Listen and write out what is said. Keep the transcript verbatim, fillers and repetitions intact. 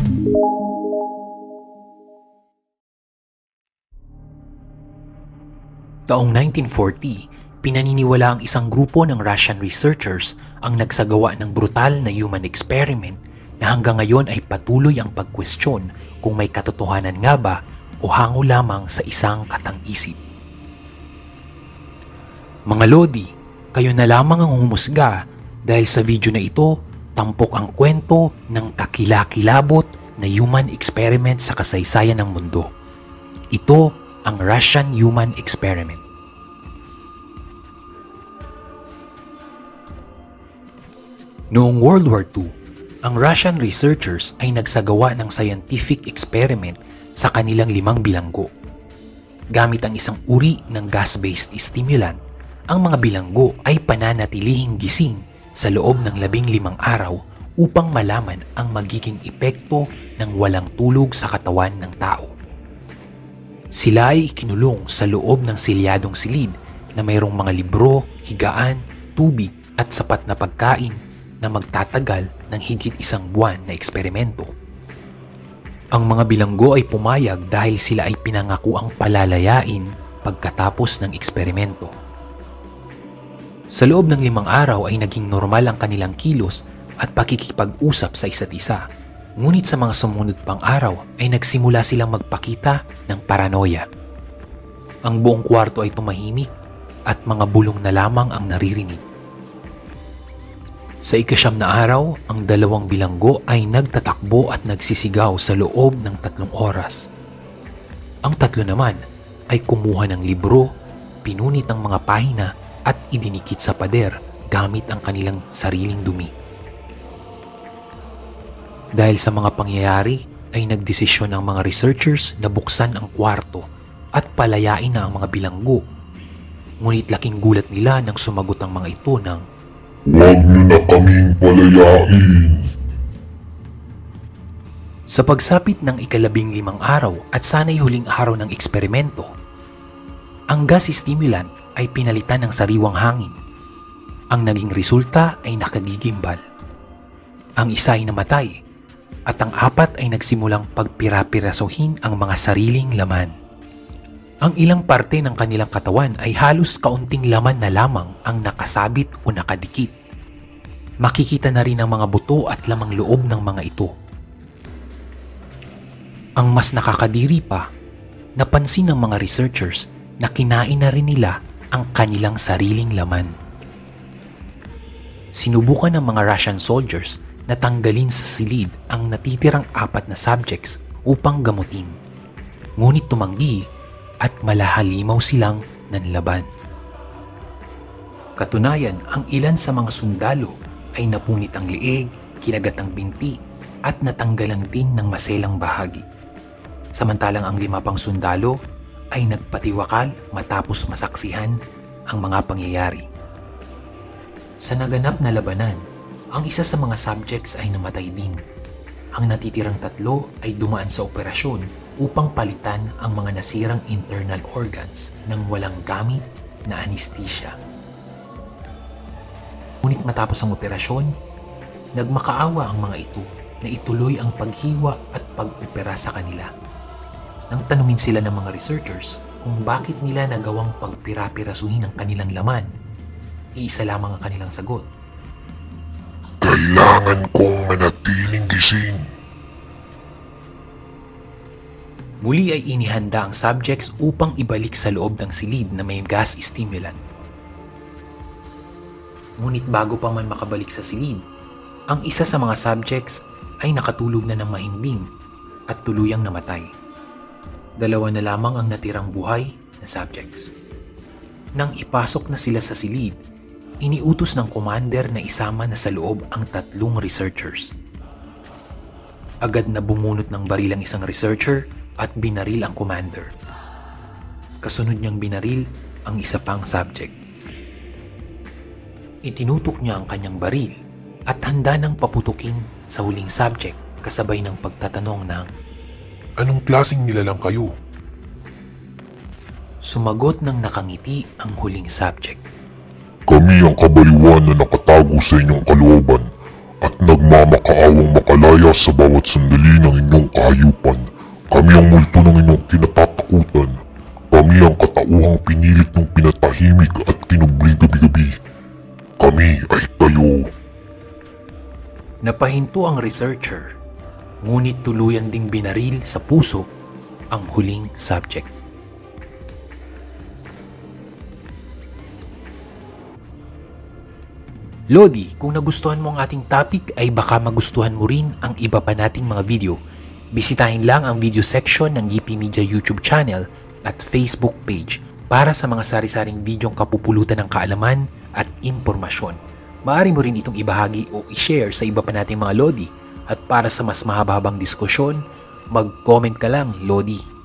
Taong nineteen forty, pinaniniwala ang isang grupo ng Russian researchers ang nagsagawa ng brutal na human experiment na hanggang ngayon ay patuloy ang pagkwestiyon kung may katotohanan nga ba o hango lamang sa isang katang-isip. Mga Lodi, kayo na lamang ang humusga dahil sa video na ito, tampok ang kwento ng kakilakilabot na human experiment sa kasaysayan ng mundo. Ito ang Russian Human Experiment. Noong World War Two, ang Russian researchers ay nagsagawa ng scientific experiment sa kanilang limang bilanggo. Gamit ang isang uri ng gas-based stimulant, ang mga bilanggo ay pananatilihing gising sa loob ng labing limang araw upang malaman ang magiging epekto ng walang tulog sa katawan ng tao. Sila ay ikinulong sa loob ng selyadong silid na mayroong mga libro, higaan, tubig at sapat na pagkain na magtatagal ng higit isang buwan na eksperimento. Ang mga bilanggo ay pumayag dahil sila ay pinangako ang palalayain pagkatapos ng eksperimento. Sa loob ng limang araw ay naging normal ang kanilang kilos at pakikipag-usap sa isa't isa. Ngunit sa mga sumunod pang araw ay nagsimula silang magpakita ng paranoia. Ang buong kwarto ay tumahimik at mga bulong na lamang ang naririnig. Sa ikasyam na araw, ang dalawang bilanggo ay nagtatakbo at nagsisigaw sa loob ng tatlong oras. Ang tatlo naman ay kumuha ng libro, pinunit ang mga pahina at idinikit sa pader gamit ang kanilang sariling dumi. Dahil sa mga pangyayari ay nagdesisyon ang mga researchers na buksan ang kwarto at palayain na ang mga bilanggo. Ngunit laking gulat nila nang sumagot ang mga ito ng, "Huwag niyo na kaming palayain." Sa pagsapit ng ikalabing limang araw at sana'y huling araw ng eksperimento, ang gas stimulant ay pinalitan ng sariwang hangin. Ang naging resulta ay nakagigimbal. Ang isa ay namatay at ang apat ay nagsimulang pagpira-pirasuhin ang mga sariling laman. Ang ilang parte ng kanilang katawan ay halos kaunting laman na lamang ang nakasabit o nakadikit. Makikita na rin ang mga buto at lamang loob ng mga ito. Ang mas nakakadiri pa, napansin ng mga researchers na kinain na rin nila ang kanilang sariling laman. Sinubukan ng mga Russian soldiers na tanggalin sa silid ang natitirang apat na subjects upang gamutin. Ngunit tumanggi at malahalimaw silang nanlaban. Katunayan, ang ilan sa mga sundalo ay napunit ang leeg, kinagat ang binti at natanggalan din ng maselang bahagi. Samantalang ang lima pang sundalo ay nagpatiwakal matapos masaksihan ang mga pangyayari. Sa naganap na labanan, ang isa sa mga subjects ay namatay din. Ang natitirang tatlo ay dumaan sa operasyon upang palitan ang mga nasirang internal organs ng walang gamit na anesthesia. Ngunit matapos ang operasyon, nagmakaawa ang mga ito na ituloy ang paghiwa at pag-opera sa kanila. Nang tanungin sila ng mga researchers kung bakit nila nagawang pagpira-pirasuhin ang kanilang laman, iisa lamang ang kanilang sagot. "Kailangan kong manatiling gising." Muli ay inihanda ang subjects upang ibalik sa loob ng silid na may gas stimulant. Ngunit bago pa man makabalik sa silid, ang isa sa mga subjects ay nakatulog na ng mahimbing at tuluyang namatay. Dalawa na lamang ang natirang buhay na subjects. Nang ipasok na sila sa silid, iniutos ng commander na isama na sa loob ang tatlong researchers. Agad na bumunot ng baril ang isang researcher at binaril ang commander. Kasunod niyang binaril ang isa pang subject. Itinutok niya ang kanyang baril at handa nang paputukin sa huling subject kasabay ng pagtatanong ng, "Anong klaseng nilalang kayo?" Sumagot ng nakangiti ang huling subject. "Kami ang kabaliwan na nakatago sa inyong kalooban at nagmamakaawang makalaya sa bawat sandali ng inyong kahayupan. Kami ang multo ng inyong kinatatakutan. Kami ang katauhang pinilit ng pinatahimik at kinubli gabi-gabi. Kami ay kayo. Napahinto ang researcher, ngunit tuluyan ding binaril sa puso ang huling subject. Lodi, kung nagustuhan mo ang ating topic ay baka magustuhan mo rin ang iba pa nating mga video. Bisitahin lang ang video section ng G P Media YouTube channel at Facebook page para sa mga sari-saring videong kapupulutan ng kaalaman at impormasyon. Maaari mo rin itong ibahagi o i-share sa iba pa nating mga Lodi. At para sa mas mahaba-habang diskusyon, mag-comment ka lang, Lodi.